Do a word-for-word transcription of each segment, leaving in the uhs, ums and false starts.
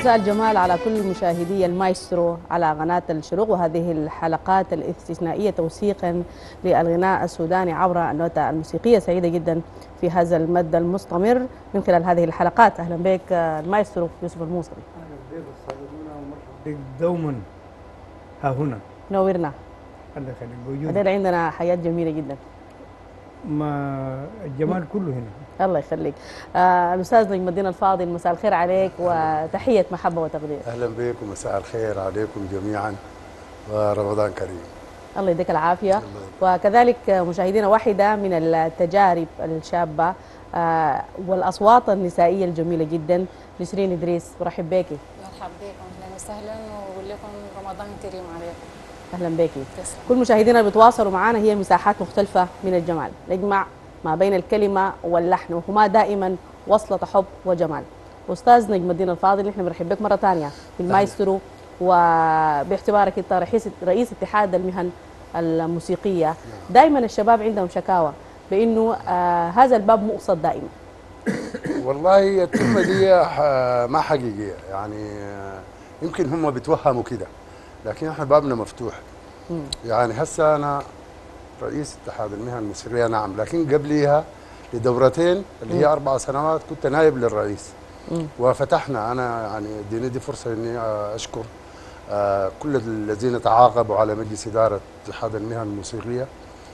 مساء الجمال على كل مشاهدي المايسترو على قناة الشروق، وهذه الحلقات الاستثنائية توثيقا للغناء السوداني عبر النوتة الموسيقية. سعيدة جدا في هذا المد المستمر من خلال هذه الحلقات. أهلا بك المايسترو يوسف الموصلي. أهلا بك الصالونة ومرحبا بك دوما ها هنا. نورنا. الله يخليك موجود. هذول عندنا حياة جميلة جدا. ما الجمال كله هنا. الله يخليك. آه الأستاذ نجم الدين الفاضل، مساء الخير عليك وتحية محبة وتقدير. أهلا بك ومساء الخير عليكم جميعا ورمضان كريم. الله يديك العافية. وكذلك مشاهدينا، واحدة من التجارب الشابة آه والأصوات النسائية الجميلة جدا، نسرين إدريس. برحب بيكي. مرحبا بكم، أهلا وسهلا، وأقول لكم رمضان كريم عليكم. أهلا بيكي. كل مشاهدينا اللي بيتواصلوا معنا، هي مساحات مختلفة من الجمال، نجمع ما بين الكلمة واللحن، وهما دائما وصلة حب وجمال. أستاذ نجم الدين الفاضل، نحن بنرحب بك مرة ثانية في المايسترو، وباعتبارك أنت رئيس رئيس اتحاد المهن الموسيقية. دائما الشباب عندهم شكاوى بأنه آه هذا الباب مقصد دائما. والله الكلمة دي ما حقيقية، يعني يمكن هم بيتوهموا كده، لكن احنا بابنا مفتوح. م. يعني هسه أنا رئيس اتحاد المهن الموسيقية، نعم، لكن قبليها لدورتين اللي هي أربع سنوات كنت نائب للرئيس. م. وفتحنا، أنا يعني اديني دي فرصة إني أشكر كل الذين تعاقبوا على مجلس إدارة اتحاد المهن الموسيقية،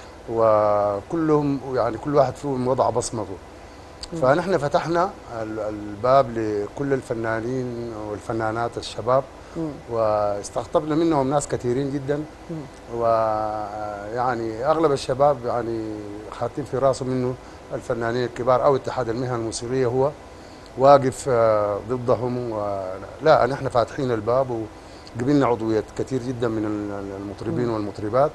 وكلهم يعني كل واحد فيهم وضع بصمته. فنحن فتحنا الباب لكل الفنانين والفنانات الشباب، واستقطبنا منهم ناس كثيرين جدا، ويعني اغلب الشباب يعني حاطين في راسهم انه الفنانين الكبار او اتحاد المهن الموسيقيه هو واقف ضدهم. لا، نحن فاتحين الباب وقبلنا عضويات كثير جدا من المطربين والمطربات،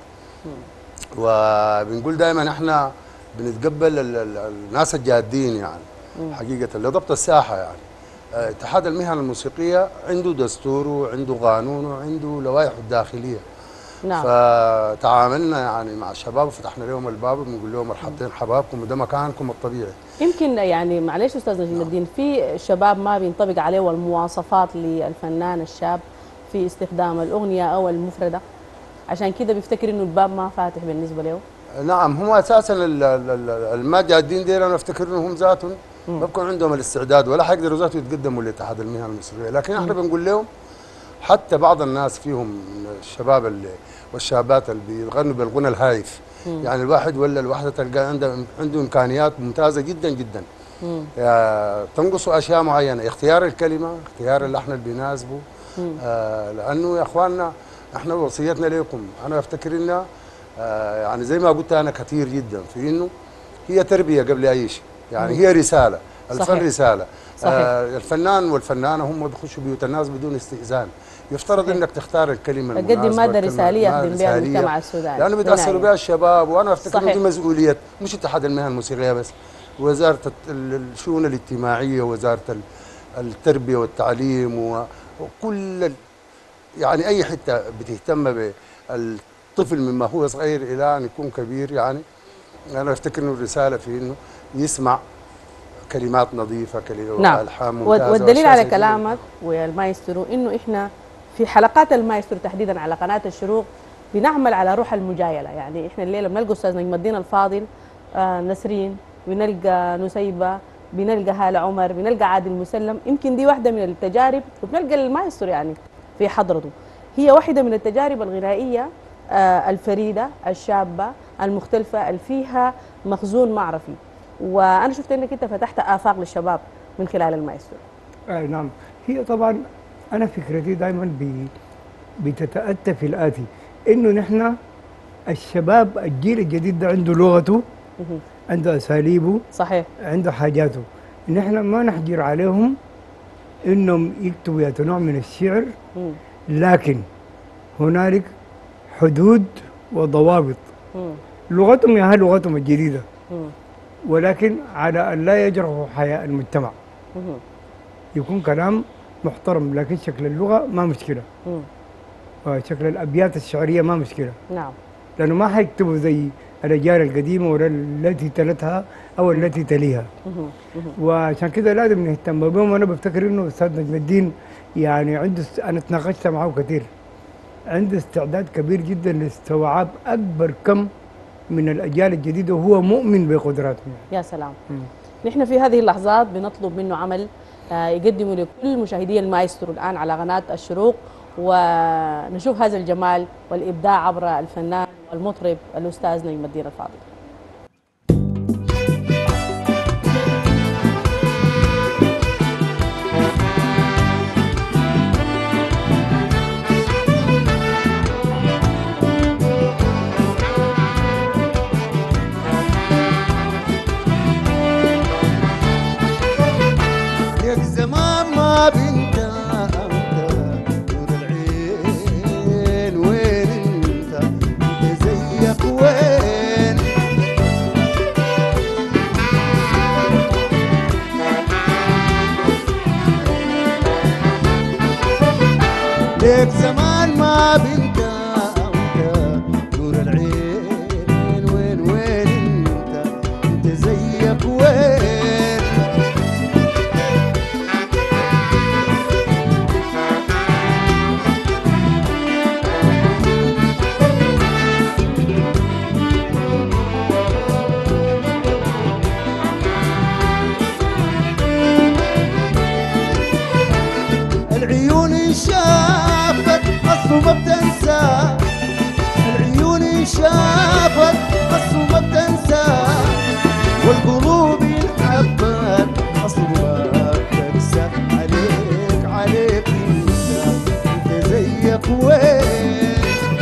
وبنقول دائما احنا بنتقبل الناس الجادين يعني حقيقه لضبط الساحه. يعني اتحاد المهن الموسيقية عنده دستور وعنده قانون وعنده لوائحه الداخلية. نعم. فتعاملنا يعني مع الشباب وفتحنا لهم الباب وبنقول لهم مرحبتين حبابكم وده مكانكم الطبيعي. يمكن يعني معلش أستاذ نجم الدين، في شباب ما بينطبق عليه المواصفات للفنان الشاب في استخدام الأغنية أو المفردة، عشان كده بيفتكر إنه الباب ما فاتح بالنسبة له. نعم، هم أساسا المجادين ديل أنا أفتكر إنهم ذاتهم ما بكون عندهم الاستعداد ولا حيقدروا ذاته يتقدموا لاتحاد المهن الموسيقيه، لكن احنا بنقول لهم حتى بعض الناس فيهم الشباب اللي والشابات اللي بيغنوا بالغنى الهايف، مم. يعني الواحد ولا الواحده تلقى عنده عنده امكانيات ممتازه جدا جدا، تنقصوا اشياء معينه، اختيار الكلمه، اختيار اللحن اللي بيناسبه. آه لانه يا اخواننا احنا وصيتنا لكم، انا افتكر انها آه يعني زي ما قلت انا كثير جدا في انه هي تربيه قبل اي شيء، يعني هي رسالة، الفن صحيح. رسالة. صحيح. آه الفنان والفنانة هم بيخشوا بيوت الناس بدون استئذان، يفترض صحيح. انك تختار الكلمة المناسبة، تقدم مادة رسالية يخدم بها المجتمع السوداني، لأنه بيتأثروا بها الشباب. وأنا أفتكر إنه دي مسؤولية مش اتحاد المهن الموسيقية بس، وزارة الشؤون الاجتماعية ووزارة التربية والتعليم وكل يعني أي حتة بتهتم بالطفل مما هو صغير إلى أن يكون كبير. يعني أنا أفتكر إنه الرسالة في إنه يسمع كلمات نظيفة، كلمات نعم. ألحان ممتازة. والدليل على كلامك والمايسترو إنه إحنا في حلقات المايسترو تحديدا على قناة الشروق بنعمل على روح المجايلة. يعني إحنا الليلة بنلقى أستاذ نجم الدين الفاضل، آه نسرين، بنلقى نسيبة، بنلقى هالة عمر، بنلقى عادل مسلم. يمكن دي واحدة من التجارب، وبنلقى المايسترو يعني في حضرته. هي واحدة من التجارب الغنائية آه الفريدة الشابة المختلفة اللي فيها مخزون معرفي، وانا شفت انك انت فتحت افاق للشباب من خلال المايسترو. آه نعم، هي طبعا انا فكرتي دائما بتتاتى في الاتي، انه نحن الشباب الجيل الجديد ده عنده لغته، عنده اساليبه، صحيح، عنده حاجاته. نحن ما نحجر عليهم انهم يكتبوا ذات نوع من الشعر، لكن هنالك حدود وضوابط. مم. لغتهم يا لغتهم الجديدة، مم. ولكن على أن لا يجرحوا حياة المجتمع. مم. يكون كلام محترم، لكن شكل اللغة ما مشكلة. مم. وشكل الأبيات الشعرية ما مشكلة. نعم. لأنه ما حيكتبوا زي الأجيال القديمة ولا التي تلتها أو التي تليها. مم. مم. وعشان كده لازم نهتم بهم. وأنا بفتكر إنه أستاذ نجم الدين يعني عنده است... انا تناقشت معه كثير، عنده استعداد كبير جدا لاستوعاب اكبر كم من الاجيال الجديده وهو مؤمن بقدراتهم. يا سلام. مم. نحن في هذه اللحظات بنطلب منه عمل آه، يقدمه لكل مشاهدي المايسترو الآن على قناة الشروق، ونشوف هذا الجمال والإبداع عبر الفنان والمطرب الأستاذ نجم الدين الفاضل. ليك زمان ما بنت انت نور العين، وين انت انت زيك وين؟ ليك زمان ما بنت انت نور العين، وين وين انت انت زيك وين؟ العيون شافت اصله ما بتنسى، العيون شافت اصله ما بتنسى، والقلوب انحبت اصله ما بتنسى. عليك عليك انت انت زيك وين؟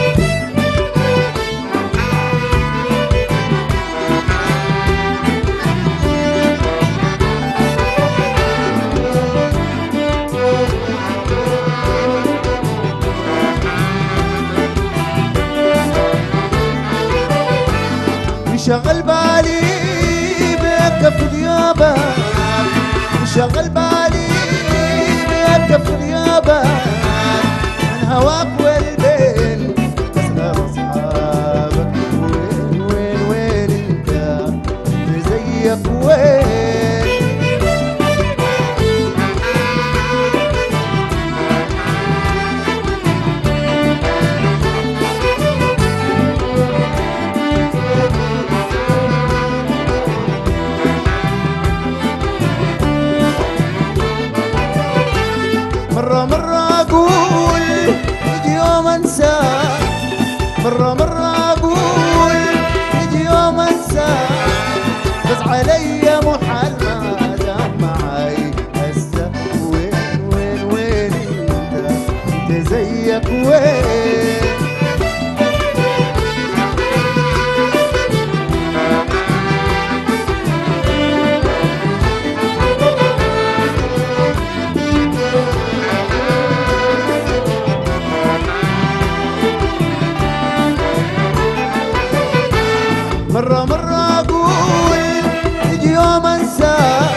شغل بالي بك في غيابك، شغل بالي بك في غيابك، عن هواك والبين تسلم اصحابك. وين وين وين انت انت زيك وين؟ مرة مرة أقول يجي يوم أنساك، مرة مرة أقول يجي يوم أنساك، بس علي محال ما دام معاي هسه. وين وين وين أنت أنت زيك وين؟ مرة مرة أقول يجي يوم أنساك،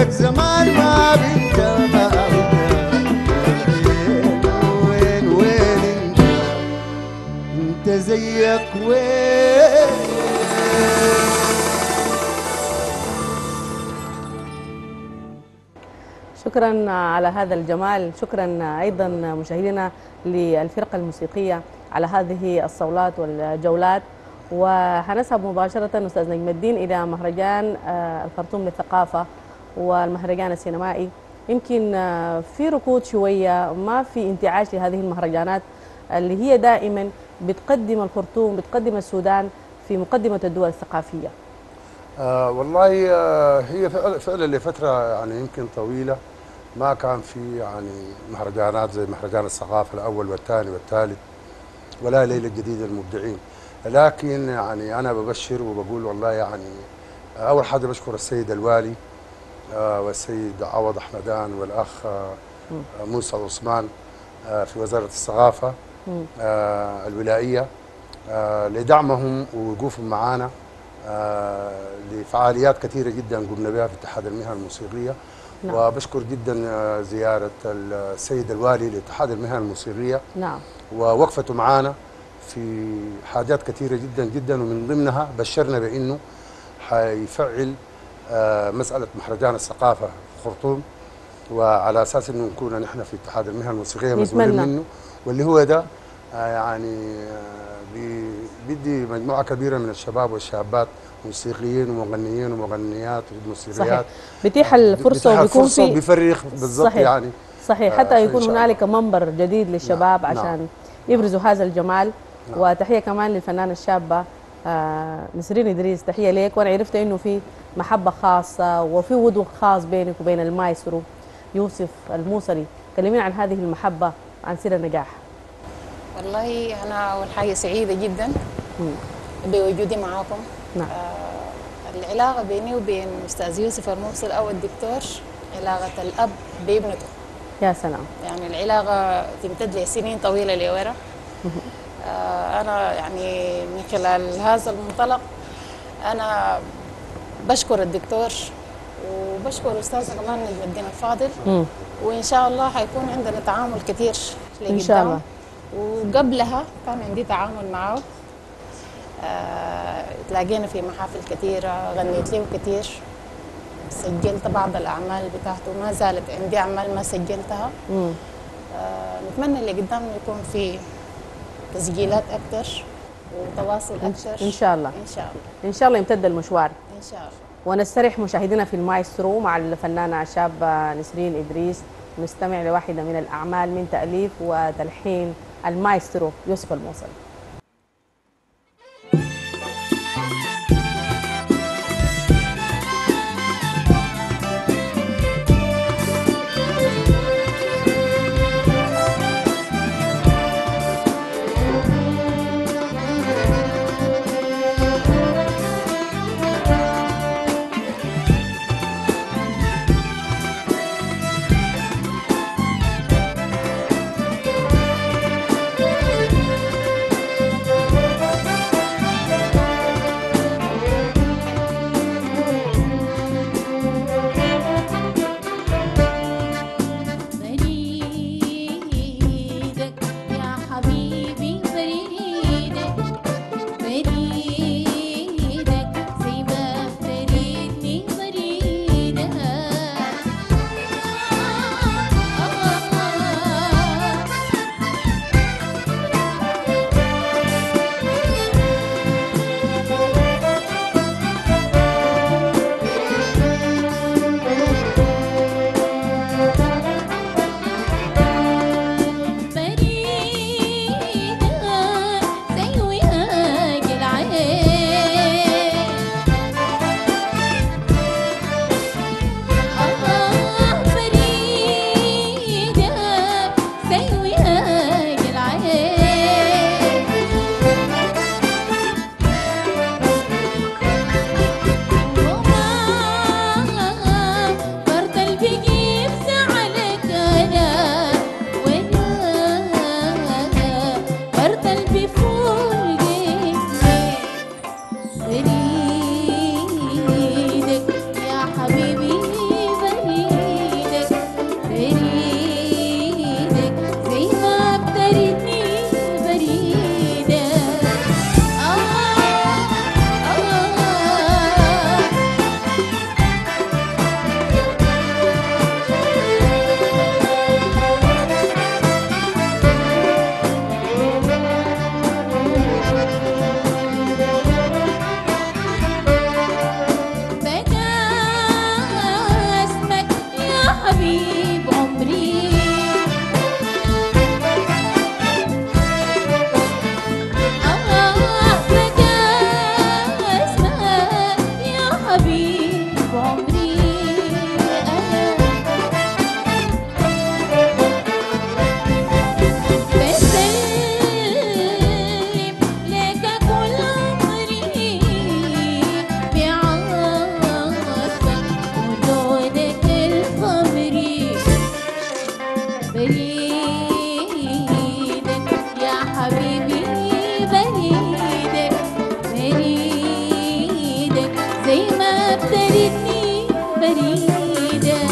لك زمان ما بنت ما بنت وين وين انت انت زيك وين. شكرا على هذا الجمال، شكرا أيضا مشاهدينا للفرقة الموسيقية على هذه الصولات والجولات. وحنذهب مباشرة أستاذ نجم الدين إلى مهرجان الخرطوم للثقافة والمهرجان السينمائي. يمكن في ركود شوية، ما في انتعاش لهذه المهرجانات اللي هي دائما بتقدم الخرطوم، بتقدم السودان في مقدمة الدول الثقافية. آه والله آه هي فعلا لفترة يعني يمكن طويلة ما كان في يعني مهرجانات زي مهرجان الثقافة الأول والثاني والثالث ولا ليلة جديدة المبدعين. لكن يعني أنا ببشر وبقول والله يعني أول حاجة بشكر السيد الوالي آه والسيد عوض أحمدان والأخ آه موسى عثمان آه في وزارة الثقافة آه الولائية آه لدعمهم ووقوفهم معنا آه لفعاليات كثيرة جدا قمنا بها في اتحاد المهن الموسيقية. نعم. وبشكر جدا آه زيارة السيد الوالي لاتحاد المهن الموسيقية. نعم. ووقفته معنا في حاجات كثيرة جدا جدا، ومن ضمنها بشرنا بأنه حيفعل آه مسألة مهرجان الثقافة في الخرطوم، وعلى أساس أنه نكون نحن في اتحاد المهن الموسيقية مسؤولين منه، واللي هو ده آه يعني آه بدي مجموعة كبيرة من الشباب والشابات موسيقيين ومغنيين ومغنيات وموسيقيات. صحيح. بتيح الفرصة وبيكون في بيفرغ بالضبط. صحيح. يعني صحيح. حتى آه يكون هنالك منبر جديد للشباب. نعم. عشان نعم. يبرزوا هذا الجمال. نعم. وتحية كمان للفنانة الشابة آه نسرين إدريس، تحية ليك. وأنا عرفت إنه في محبة خاصة وفي ودو خاص بينك وبين المايسترو يوسف الموصلي. كلمينا عن هذه المحبة وعن سر النجاح. والله أنا أول حاجة سعيدة جدا بوجودي معاكم. نعم. آه العلاقة بيني وبين أستاذ يوسف الموصل أو الدكتور علاقة الأب بابنته. يا سلام. يعني العلاقة تمتد لسنين طويلة لورا. آه أنا يعني من خلال هذا المنطلق أنا بشكر الدكتور وبشكر أستاذنا كمان نجم الدين الفاضل. م. وإن شاء الله حيكون عندنا تعامل كثير إن شاء الله. وقبلها كان عندي تعامل معه. آه تلاقينا في محافل كثيرة، غنيت له كثير، سجلت بعض الأعمال بتاعته، ما زالت عندي أعمال ما سجلتها. آه نتمنى اللي قدامنا يكون في تسجيلات أكثر وتواصل أكثر إن شاء الله. إن شاء الله. إن شاء الله يمتد المشوار إن شاء الله. ونستريح مشاهدينا في المايسترو مع الفنانة الشابة نسرين إدريس، نستمع لواحدة من الأعمال من تأليف وتلحين المايسترو يوسف الموصلي. بريدة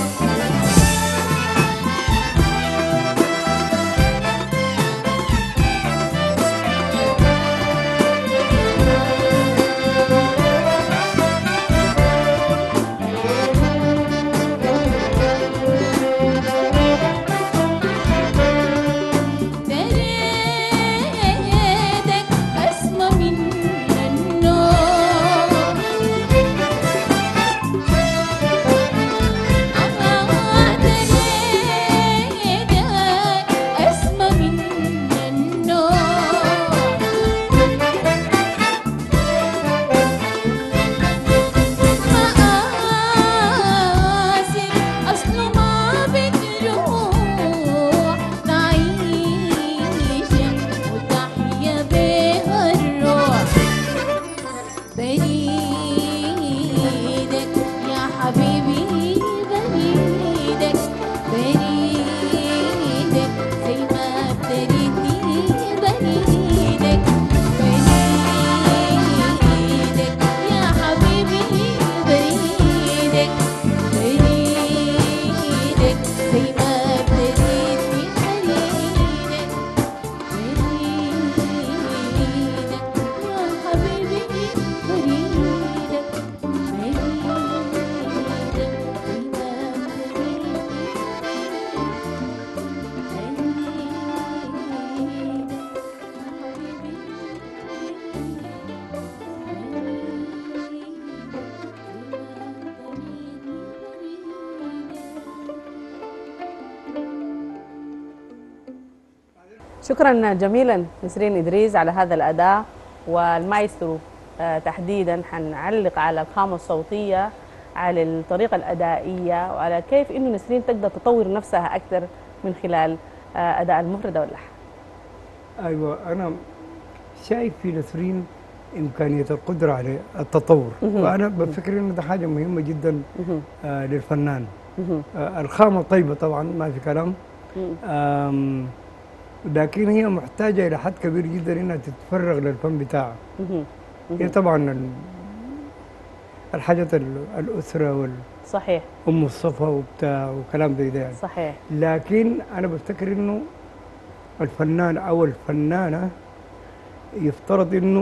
دريدك أسمى من النور دريدك أسمى من النور مآسر أصله ما بتروح نعيشها وتحيا بها الروح بريدك يا حبيبي بريدك بريدك زي ما ابتديتي بريدك بريدك يا حبيبي بريدك بريدك زي ما ابتديتي بريدك بريدك يا حبيبي بريدك شكرا جميلا نسرين إدريس على هذا الأداء. والمايسترو آه، تحديدا حنعلق على الخامة الصوتية، على الطريقة الأدائية، وعلى كيف إنه نسرين تقدر تطور نفسها أكثر من خلال آه، أداء المفردة واللحن. ايوه، انا شايف في نسرين امكانيه القدره على التطور، وانا بفكر انه ده حاجه مهمه جدا آه للفنان. آه الخامه طيبه طبعا ما في كلام، آم، لكن هي محتاجه الى حد كبير جدا انها تتفرغ للفن بتاعها. هي طبعا ال- الحاجات ال- الاسره وال صحيح ام الصفا وبتاع وكلام زي ده يعني. صحيح. لكن انا بفتكر انه الفنان او الفنانه يفترض انه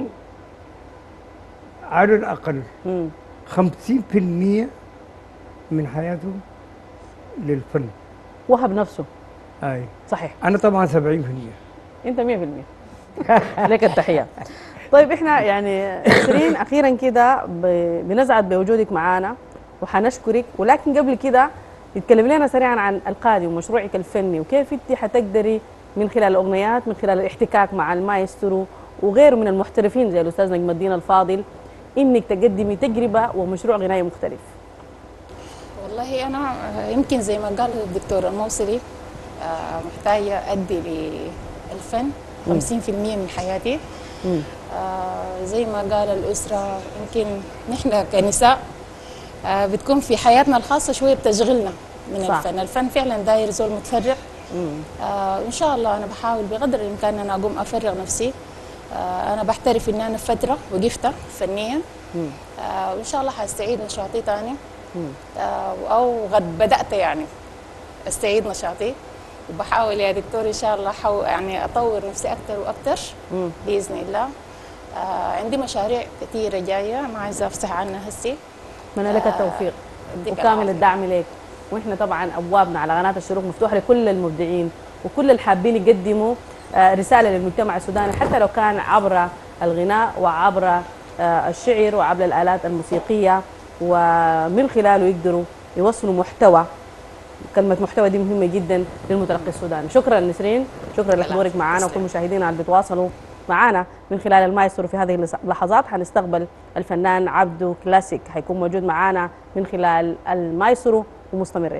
على الاقل مم. خمسين بالمئة من حياته للفن. وهب نفسه. اي صحيح. انا طبعا سبعين بالمئة. انت مية بالمية. لك التحيه. طيب احنا يعني نسرين اخيرا كده ب- بنسعد بوجودك معانا وحنشكرك، ولكن قبل كده تتكلم لنا سريعا عن القادم ومشروعك الفني، وكيف انت حتقدري من خلال الاغنيات، من خلال الاحتكاك مع المايسترو وغيره من المحترفين زي الاستاذ نجم الدين الفاضل، انك تقدمي تجربه ومشروع غنائي مختلف. والله أنا يمكن زي ما قال الدكتور الموصلي آه، محتاجة أدي للفن خمسين بالمئة من حياتي. مم. آه، زي ما قال الأسرة، يمكن نحن كنساء آه، بتكون في حياتنا الخاصة شوية بتشغلنا من صح. الفن. الفن فعلا داير زول متفرغ. مم. آه، إن شاء الله أنا بحاول بقدر الإمكان أنا أقوم أفرغ نفسي. آه، أنا بحترف إن أنا فترة وقفت فنيا، مم. آه، وإن شاء الله حستعيد نشاطي تاني. مم. آه، أو قد بدأت يعني استعيد نشاطي، وبحاول يا دكتور إن شاء الله حو يعني أطور نفسي أكثر وأكثر مم. بإذن الله. آه، عندي مشاريع كثيرة جاية ما عايزة أفصح عنها هسي. اتمنى لك التوفيق يديك وكامل العافية. الدعم لك. واحنا طبعا ابوابنا على قناه الشروق مفتوحه لكل المبدعين وكل اللي حابين يقدموا آه، رساله للمجتمع السوداني، حتى لو كان عبر الغناء وعبر آه، الشعر وعبر الالات الموسيقيه، ومن خلاله يقدروا يوصلوا محتوى. كلمه محتوى دي مهمه جدا للمتلقي السوداني. شكرا نسرين، شكرا لحضورك معنا وكل مشاهدينا اللي بيتواصلوا معنا من خلال المايسترو. في هذه اللحظات حنستقبل الفنان عبدو كلاسيك، حيكون موجود معنا من خلال المايسترو ومستمرين.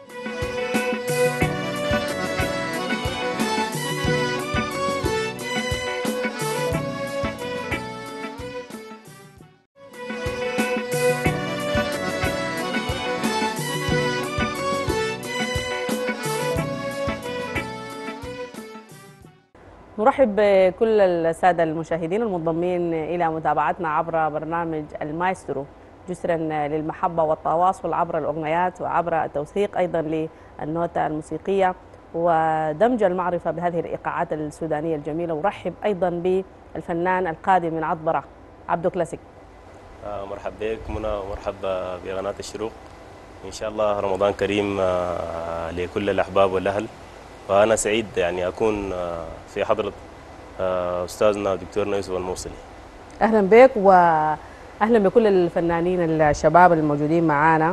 نرحب بكل السادة المشاهدين المنضمين إلى متابعتنا عبر برنامج المايسترو. جسرا للمحبة والتواصل عبر الأغنيات وعبر التوثيق أيضا للنوتة الموسيقية ودمج المعرفة بهذه الإيقاعات السودانية الجميلة. ورحب أيضا بالفنان القادم من عطبرة عبدو كلاسيك. آه مرحب بك منى ومرحبا بقناة الشروق. إن شاء الله رمضان كريم آه لكل الأحباب والأهل، وأنا سعيد يعني أكون آه في حضرة آه أستاذنا دكتورنا يوسف الموصلي. أهلا بك وأهلا بكل الفنانين الشباب الموجودين معانا.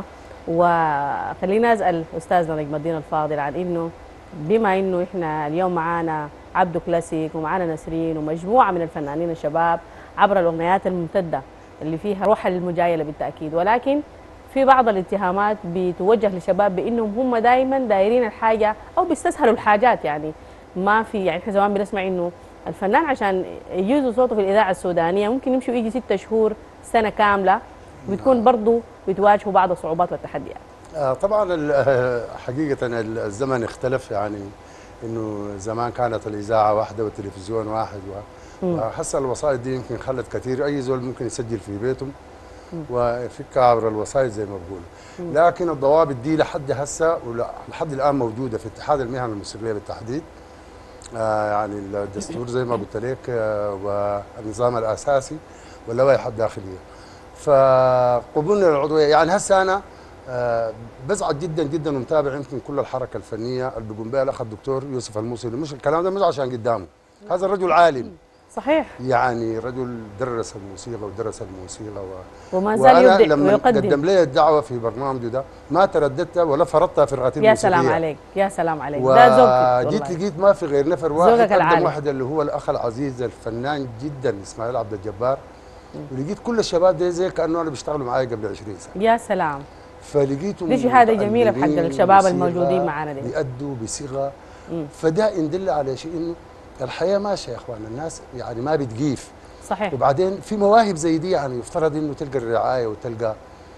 وخلينا أسأل أستاذنا نجم الدين الفاضل عن إنه بما إنه إحنا اليوم معانا عبدو كلاسيك ومعانا نسرين ومجموعة من الفنانين الشباب عبر الأغنيات الممتدة اللي فيها روح المجايلة بالتأكيد، ولكن في بعض الاتهامات بتوجه للشباب بانهم هم دائما دايرين الحاجه او بيستسهلوا الحاجات. يعني ما في يعني احنا زمان بنسمع انه الفنان عشان يجوز صوته في الاذاعه السودانيه ممكن يمشي ويجي ستة شهور سنه كامله، وبتكون برضه بتواجهوا بعض الصعوبات والتحديات. آه طبعا ال- حقيقه الزمن اختلف، يعني انه زمان كانت الاذاعه واحده والتلفزيون واحد و- وهسه الوسائط دي يمكن خلت كثير اي زول ممكن يسجل في بيتهم وفكها عبر الوسائط زي ما بقول. لكن الضوابط دي لحد هسه ولحد الان موجوده في اتحاد المهن الموسيقيه بالتحديد. آه يعني الدستور زي ما قلت لك آه والنظام الاساسي واللوائح الداخليه. فقبولنا للعضويه يعني هسه انا آه بزعل جدا جدا ومتابع يمكن كل الحركه الفنيه اللي بيقوم بها الاخ الدكتور يوسف الموصلي. مش الكلام ده مش عشان قدامه، هذا الرجل عالم صحيح، يعني رجل درس الموسيقى ودرس الموسيقى و... وما زال وأنا يبدع لما ويقدم. قدم لي الدعوه في برنامجه ده ما ترددت ولا فرضتها في رغتي يا الموسيقيه. سلام عليك، يا سلام عليك، ده ذوقك وجيت والله. لقيت ما في غير نفر واحد ذوقك قدم العالي. واحد اللي هو الاخ العزيز الفنان جدا اسماعيل عبد الجبار. ولقيت كل الشباب ده زي كانه انا بيشتغلوا معايا قبل عشرين سنه. يا سلام، فلقيتهم دي شهاده جميله بحق متعلمين الشباب موسيقى، الموجودين معانا دي. بيأدوا بصيغه. فده يدل على شيء انه الحياه ماشيه يا اخوان، الناس يعني ما بتجيف. صحيح. وبعدين في مواهب زي دي يعني يفترض انه تلقى الرعايه وتلقى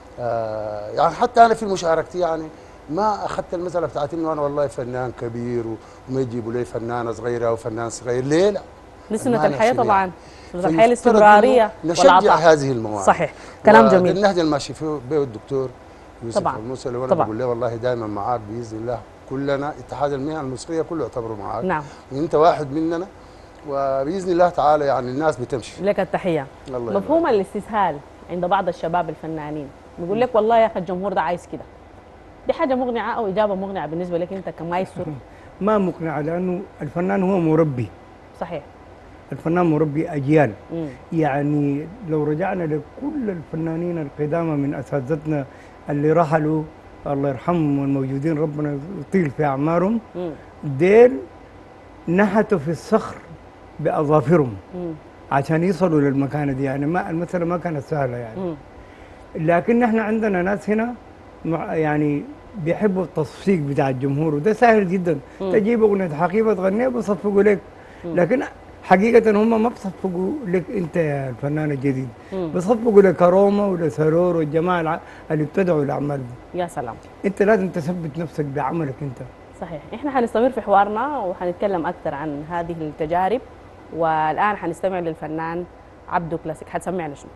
آه يعني حتى انا في مشاركتي يعني ما اخذت المساله بتاعت انه انا والله فنان كبير وما يجيبوا لي فنانه صغيره او فنان صغير. ليه لا؟ دي سنه الحياه يعني. طبعا، سنه الحياه فيفترض الاستمراريه إنه نشجع والعطاء. هذه المواهب. صحيح، كلام وده جميل. النهج الماشي فيه به الدكتور يوسف طبعاً. الموصلي، وانا طبعاً. بقول له والله دائما معاك باذن الله. كلنا اتحاد المهن الموسيقيه كله يعتبره معاك. نعم. وانت واحد مننا، وباذن الله تعالى يعني الناس بتمشي. لك التحيه. الله مفهوم الاستسهال عند بعض الشباب الفنانين بيقول لك والله يا اخي الجمهور ده عايز كده. دي حاجه مقنعه او اجابه مقنعه بالنسبه لك انت كمايسترو؟ ما مقنع، لانه الفنان هو مربي. صحيح. الفنان مربي اجيال. مم. يعني لو رجعنا لكل الفنانين القدامى من اساتذتنا اللي رحلوا الله يرحمهم والموجودين ربنا يطيل في اعمارهم، مم. ديل نحتوا في الصخر باظافرهم مم. عشان يصلوا للمكانه دي. يعني ما المساله ما كانت سهله يعني. مم. لكن احنا عندنا ناس هنا مع- يعني بيحبوا التصفيق بتاع الجمهور، وده سهل جدا. مم. تجيب اغنيه حقيبه تغنيها بيصفقوا لك. لكن حقيقه هم ما بيصفقوا لك انت يا الفنان الجديد، مم. بيصفقوا لكروما ولسرور والجماعه الع- اللي ابتدعوا الاعمال دي. يا سلام. انت لازم تثبت نفسك بعملك انت. صحيح. احنا حنستمر في حوارنا وحنتكلم اكثر عن هذه التجارب، والان حنستمع للفنان عبدو كلاسيك. حتسمعنا شنو؟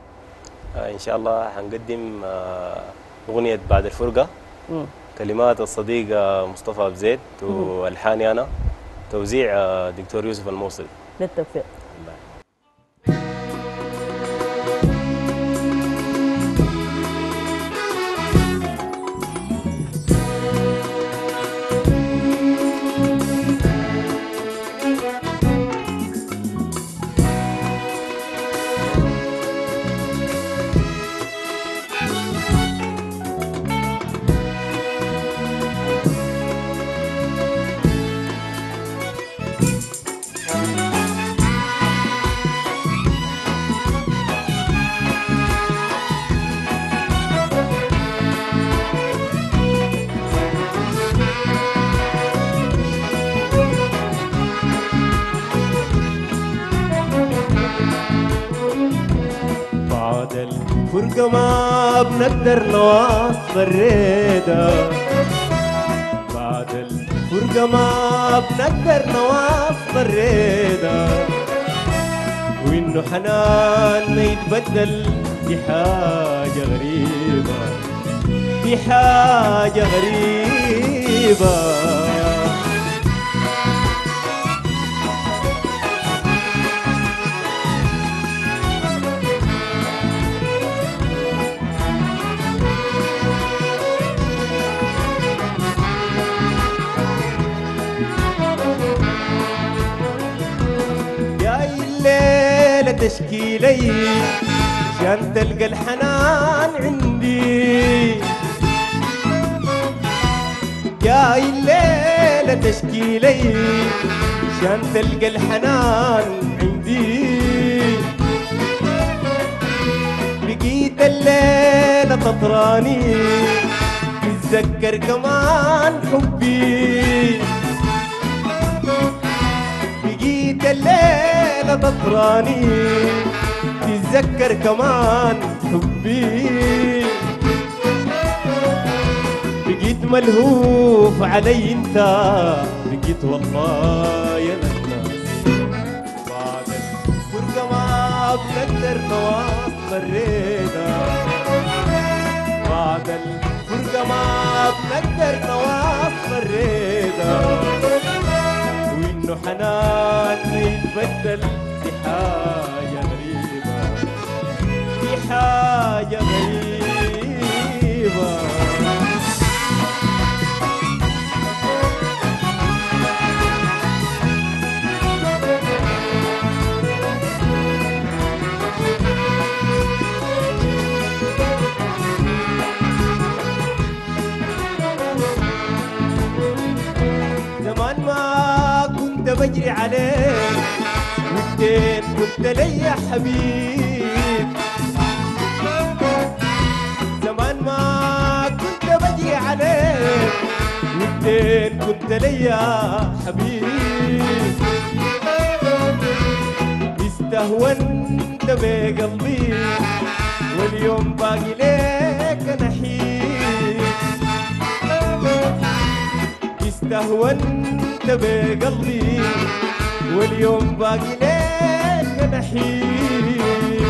آه إن شاء الله هنقدم آه أغنية بعد الفرقة. مم. كلمات الصديق آه، مصطفى أبو زيد والحاني أنا، توزيع آه، دكتور يوسف الموصلي. للتوفيق. بعد الفرقة ما بنقدر نواصل الريدة، بعد الفرقة ما بنقدر نواصل الريدة، وإنه حنان ما يتبدل دي حاجة غريبة في حاجة غريبة. تشكي لي عشان تلقى الحنان عندي، جاي الليلة تشكي لي عشان تلقى الحنان عندي، بقيت الليلة تطراني تتذكر كمان حبي، بقيت الليلة تطراني تتذكر كمان حبي، بقيت ملهوف علي انت، بقيت والله يا الناس بعد الفرقة ما بنقدر نواصل الرضا، بعد الفرقة ما بنقدر نواصل الرضا، وإنه حنان يتبدل في حاجة غريبة، في حاجة غريبة. زمان ما كنت بجري عليك وقتين كنت لي يا حبيب، زمان ما كنت بجري عليك وقتين كنت لي يا حبيب، استهونت بقلبي واليوم باقي ليك نحيب، استهونت بقلبي واليوم باقي ليك نحيب،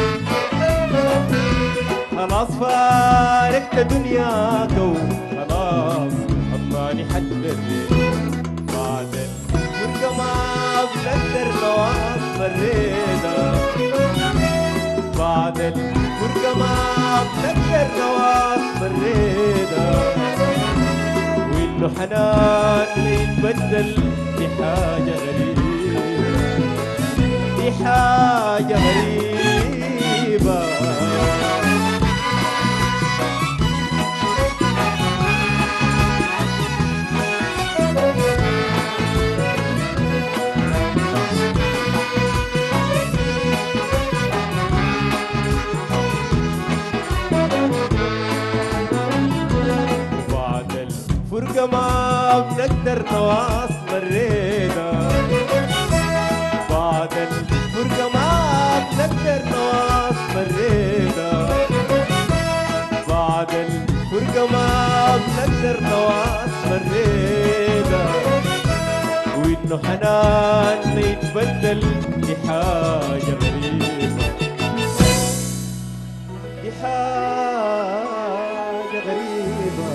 خلاص فارقت دنياك وخلاص أضماني حتبرد، بعد الفرقة ما بنقدر نواصل الرضا، بعد الفرقة ما بنقدر نواصل الرضا، وإنه حنان يتبدل في حاجة غريبة، في حاجة غريبة. بعد الفرقة ما بنقدر نواصل الرضا، بعد الفرقة ما بنقدر نواصل الرضا، بعد الفرقة ما بنقدر نواصل الرضا، وإنه حنان يتبدل في حاجة غريبة، في حاجة غريبة.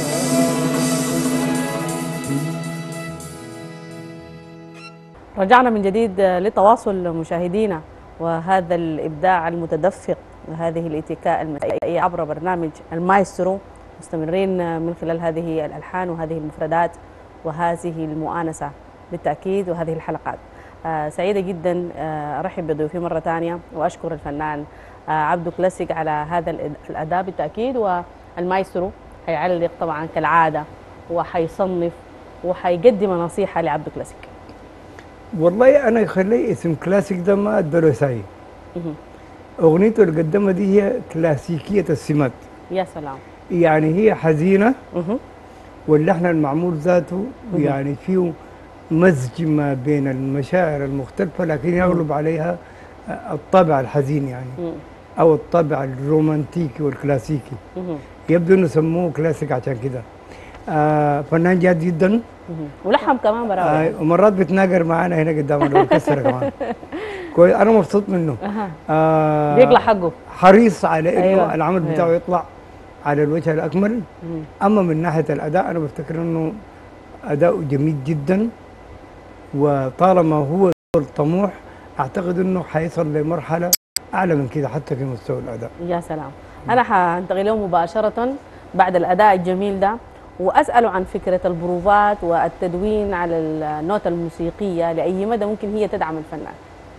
رجعنا من جديد لتواصل مشاهدينا وهذا الإبداع المتدفق وهذه الاتكاء المسائية عبر برنامج المايسترو، مستمرين من خلال هذه الألحان وهذه المفردات وهذه المؤانسة بالتأكيد وهذه الحلقات. آه سعيدة جدا آه أرحب بضيوفي مرة ثانية وأشكر الفنان آه عبدو كلاسيك على هذا الأداء بالتأكيد. والمايسترو هيعلق طبعا كالعادة وحيصنف وحيقدم نصيحة لعبدو كلاسيك. والله انا يخلي اسم كلاسيك ده ما ادري ساي. اغنيته اللي قدمها دي هي كلاسيكيه السمات. يا سلام. يعني هي حزينه واللحن المعمول ذاته يعني فيه مزج ما بين المشاعر المختلفه لكن يغلب عليها الطابع الحزين يعني او الطابع الرومانتيكي والكلاسيكي. يبدو انه سموه كلاسيك عشان كده. آه فنان جاد جدا ولحم كمان براوي. آه ومرات بتناقر معانا هنا قدام الاوركسترا كمان. كويس، انا مبسوط منه. أها. آه بيقلع حقه. حريص على انه أيوة. العمل أيوة. بتاعه يطلع على الوجه الاكمل. مم. اما من ناحيه الاداء انا بفتكر انه اداؤه جميل جدا، وطالما هو طموح اعتقد انه حيصل لمرحله اعلى من كده حتى في مستوى الاداء. يا سلام. انا حانتقل له مباشره بعد الاداء الجميل ده واساله عن فكره البروفات والتدوين على النوتة الموسيقيه، لاي مدى ممكن هي تدعم الفنان؟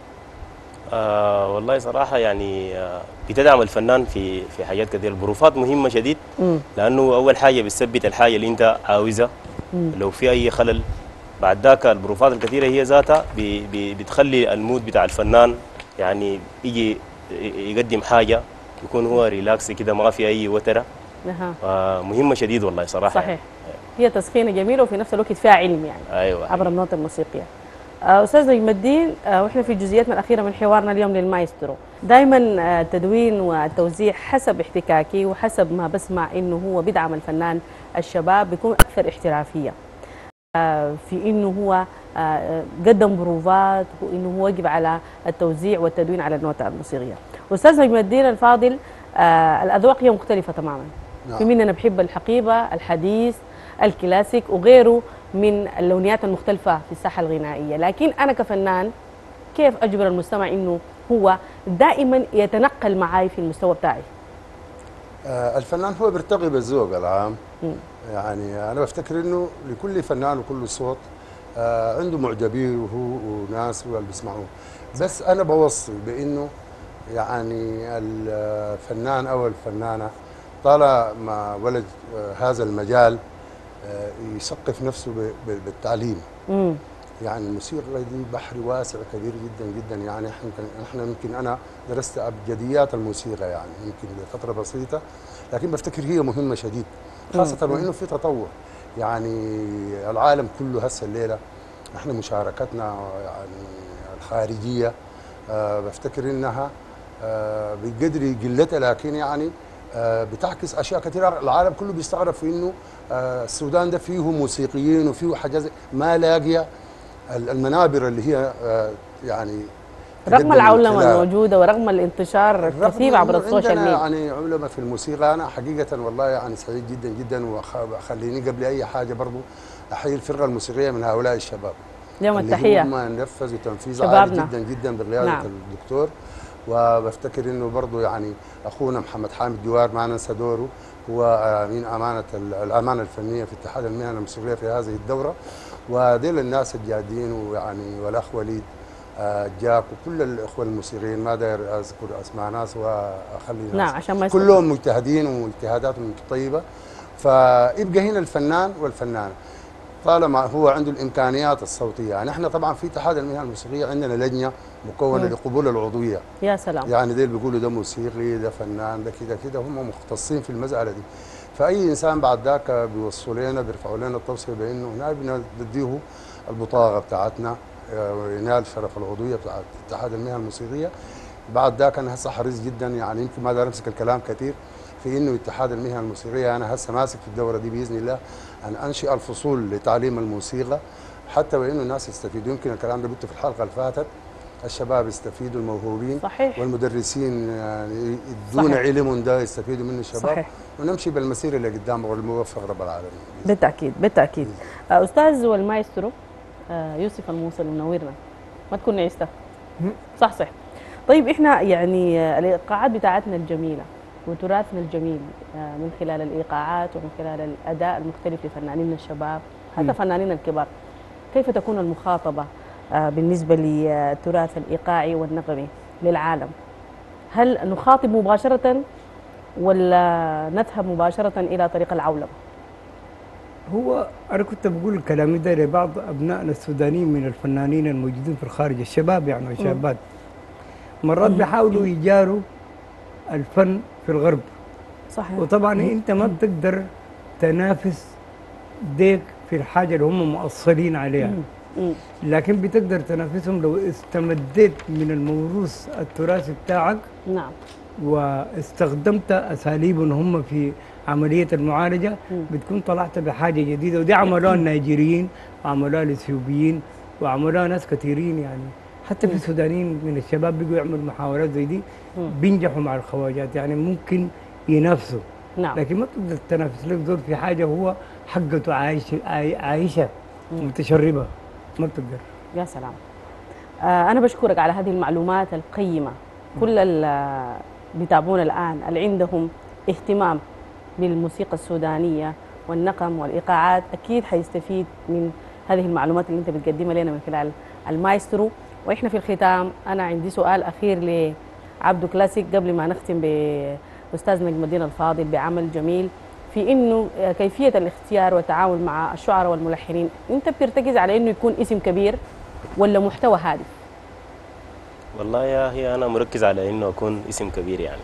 آه والله صراحة يعني آه بتدعم الفنان في في حاجات كثيرة. البروفات مهمة شديد، مم. لأنه أول حاجة بتثبت الحاجة اللي أنت عاوزها. مم. لو في أي خلل بعد ذاك البروفات الكثيرة هي ذاتها بي بي بتخلي المود بتاع الفنان يعني يجي يقدم حاجة يكون هو ريلاكس كده، ما في أي وترة. أها. آه مهمة شديد والله صراحة. صحيح. يعني. هي تسخينه جميله وفي نفس الوقت فيها علم يعني. أيوة. عبر النوتة الموسيقيه. آه، استاذ نجم الدين، آه، واحنا في جزئياتنا الاخيره من حوارنا اليوم للمايسترو، دائما آه، التدوين والتوزيع حسب احتكاكي وحسب ما بسمع انه هو بيدعم الفنان الشباب بيكون اكثر احترافيه آه، في انه هو آه، قدم بروفات وانه هو واجب على التوزيع والتدوين على النوتة الموسيقيه. استاذ نجم الدين الفاضل، آه، الاذواق هي مختلفه تماما. نعم. في مننا بحب الحقيبه، الحديث، الكلاسيك وغيره من اللونيات المختلفة في الساحة الغنائية، لكن أنا كفنان كيف أجبر المستمع إنه هو دائما يتنقل معي في المستوى بتاعي؟ آه الفنان هو بيرتقي بالذوق العام. م. يعني أنا بفتكر إنه لكل فنان وكل صوت آه عنده معجبيه وناس اللي بيسمعوه، بس أنا بوصي بإنه يعني الفنان أو الفنانة طالما ولد آه هذا المجال آه يثقف نفسه بالتعليم. مم. يعني الموسيقى دي بحر واسع كبير جدا جدا. يعني احنا احنا يمكن انا درست ابجديات الموسيقى يعني يمكن لفتره بسيطه، لكن بفتكر هي مهمه شديد، خاصه وانه في تطور. يعني العالم كله هسه الليله احنا مشاركتنا يعني الخارجيه أه بفتكر انها أه بقدر قلتها، لكن يعني أه بتعكس اشياء كثيره. العالم كله بيستغرب في انه أه السودان ده فيه موسيقيين وفيه حاجات ما لاقيه المنابر اللي هي أه يعني رغم العولمه الموجوده ورغم الانتشار الكثير عبر السوشيال ميديا. يعني علماء في الموسيقى. انا حقيقه والله يعني سعيد جدا جدا، وخليني قبل اي حاجه برضو احيي الفرقه الموسيقيه من هؤلاء الشباب. اليوم التحيه. هم نفذوا تنفيذ شبابنا. عالي جدا جدا بقياده نعم. الدكتور. وبفتكر انه برضو يعني اخونا محمد حامد جوار ما ننسى دوره، هو امين امانه الامانه الفنيه في اتحاد المهن الموسيقيه في هذه الدوره. وديل الناس الجادين، ويعني والاخ وليد جاك وكل الاخوه الموسيقيين، ما داير اذكر اسماء ناس واخلي ناس. نعم عشان ما كلهم مجتهدين واجتهاداتهم طيبه. فيبقى هنا الفنان والفنانه طالما هو عنده الامكانيات الصوتيه. يعني احنا طبعا في اتحاد المهن الموسيقيه عندنا لجنه مكونه مم. لقبول العضويه. يا سلام. يعني ديل بيقولوا ده موسيقي، ده فنان، ده كده كده، هم مختصين في المساله دي. فاي انسان بعد ذاك بيوصلوا لنا بيرفعوا لنا التوصيه بانه هنا بنديه البطاقه بتاعتنا وينال شرف العضويه بتاعت اتحاد المهن الموسيقيه. بعد ذاك انا هسه حريص جدا، يعني يمكن ما اقدر امسك الكلام كثير في انه اتحاد المهن الموسيقيه انا هسه ماسك في الدوره دي باذن الله ان انشئ الفصول لتعليم الموسيقى حتى وانه الناس يستفيدوا. يمكن الكلام ده قلته في الحلقه اللي فاتت، الشباب يستفيدوا، الموهوبين صحيح. والمدرسين يعني يدون علم ده يستفيدوا منه الشباب. صحيح. ونمشي بالمسيره اللي قدام والموفق رب العالمين. بالتاكيد بالتاكيد. استاذ والمايسترو يوسف الموصل منورنا، ما تكون نعسته. صح صح. طيب احنا يعني الايقاعات بتاعتنا الجميله وتراثنا الجميل من خلال الايقاعات ومن خلال الاداء المختلف لفنانين الشباب حتى فنانين الكبار، كيف تكون المخاطبه بالنسبه للتراث الايقاعي والنغمي للعالم؟ هل نخاطب مباشره ولا نذهب مباشره الى طريق العولمه؟ هو أنا كنت بقول الكلام ده لبعض أبنائنا السودانيين من الفنانين الموجودين في الخارج، الشباب يعني والشابات، مرات بيحاولوا يجاروا الفن في الغرب. صحيح. وطبعا أنت ما بتقدر تنافس ديك في الحاجة اللي هم مؤصلين عليها، لكن بتقدر تنافسهم لو استمديت من الموروث التراثي بتاعك. نعم. واستخدمت أساليب هم في عملية المعالجة، بتكون طلعت بحاجة جديدة. ودي عملوها النيجيريين وعملوها الاثيوبيين وعملوها ناس كثيرين يعني حتى في السودانيين من الشباب بيجوا يعملوا محاولات زي دي بينجحوا مع الخواجات، يعني ممكن ينافسوا. نعم. لكن ما تقدر تنافس لك زول في حاجه هو حقته عايش عاي- عايشه متشربه، ما بتقدر. يا سلام. آه أنا بشكرك على هذه المعلومات القيمة. كل اللي بيتابعونا الآن اللي عندهم اهتمام بالموسيقى السودانية والنغم والإيقاعات أكيد حيستفيد من هذه المعلومات اللي أنت بتقدمها لنا من خلال المايسترو. وإحنا في الختام أنا عندي سؤال أخير لعبدو كلاسيك قبل ما نختم بأستاذ نجم الدين الفاضل بعمل جميل في إنه كيفية الاختيار والتعامل مع الشعراء والملحنين. أنت بترتكز على إنه يكون اسم كبير ولا محتوى هادف؟ والله يا هي انا مركز على انه اكون اسم كبير يعني.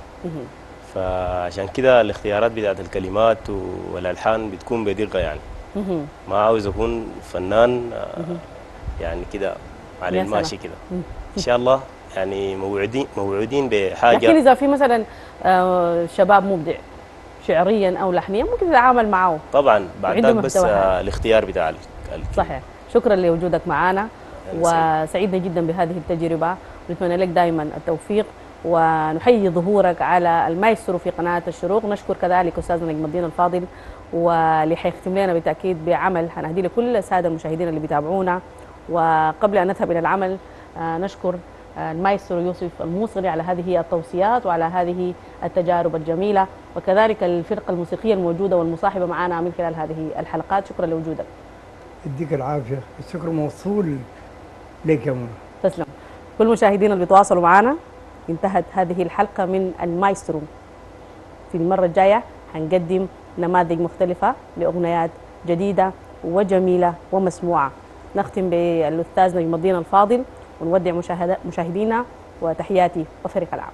فعشان كده الاختيارات بتاعت الكلمات والالحان بتكون بدقه يعني. ما عاوز اكون فنان يعني كده على الماشي كده. ان شاء الله يعني موعودين موعودين بحاجه. لكن اذا في مثلا آه شباب مبدع شعريا او لحنيا ممكن تتعامل معه طبعا بعد ذلك، بس آه الاختيار بتاع ال- صحيح. شكرا لوجودك معنا وسعيدنا جدا بهذه التجربه، ونتمنى لك دائما التوفيق ونحيي ظهورك على المايسترو في قناه الشروق. نشكر كذلك استاذنا نجم الدين الفاضل، واللي حيختم لنا بالتاكيد بعمل حنهدي لكل الساده المشاهدين اللي بيتابعونا. وقبل ان نذهب الى العمل آه نشكر آه المايسترو يوسف الموصلي على هذه التوصيات وعلى هذه التجارب الجميله، وكذلك الفرقه الموسيقيه الموجوده والمصاحبه معنا من خلال هذه الحلقات. شكرا لوجودك. يديك العافيه، الشكر موصول لك يا منى. تسلم. كل مشاهدينا اللي بيتواصلوا معنا، انتهت هذه الحلقه من المايسترو. في المره الجايه هنقدم نماذج مختلفه لاغنيات جديده وجميله ومسموعه. نختم بالاستاذ نجم الدين الفاضل ونودع مشاهدينا، وتحياتي وفريق العمل.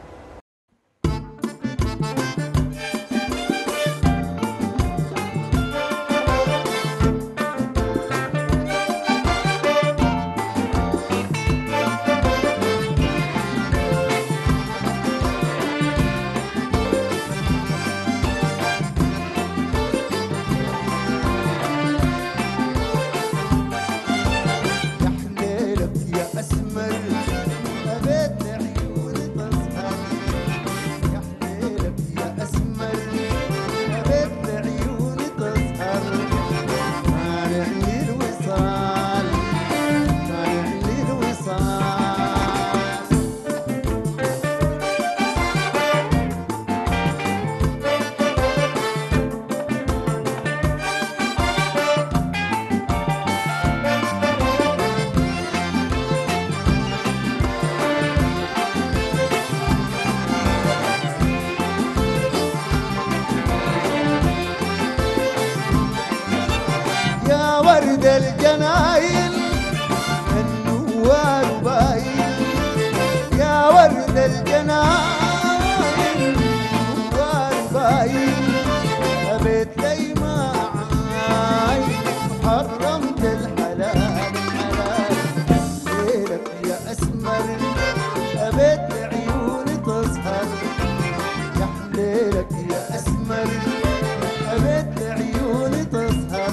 ورد الجناين النوار باين، يا ورد الجناين النوار باين، أبيت لي ما عاين حرمت الحلال حلال ليلك يا أسمر، أبيت لعيوني تسهر يا حليلك يا أسمر، أبيت لعيوني تسهر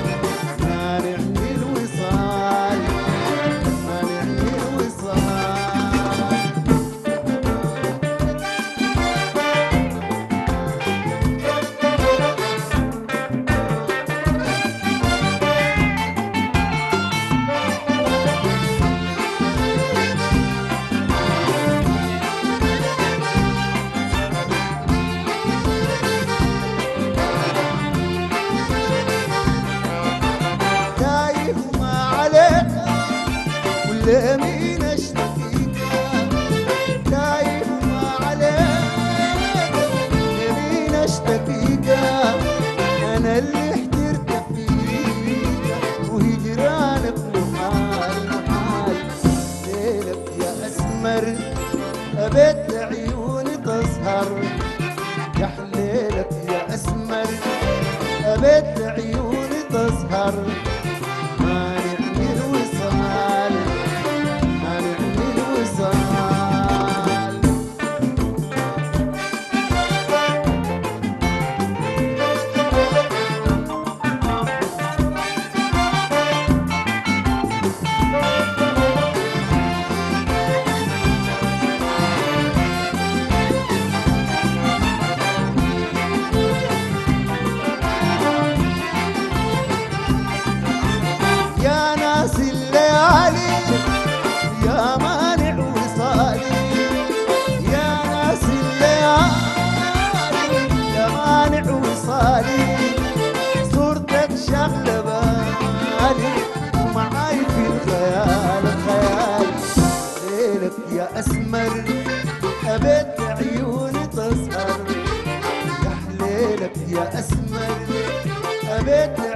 مين اشتكيك دايب ما عليك، مين اشتكيك انا اللي احترت فيك وهجرانك محال محال ليلك يا اسمر، ابيت لعيوني تسهر يا حليلك يا اسمر، ابيت لعيوني تسهر ليلك يا أسمر أبيت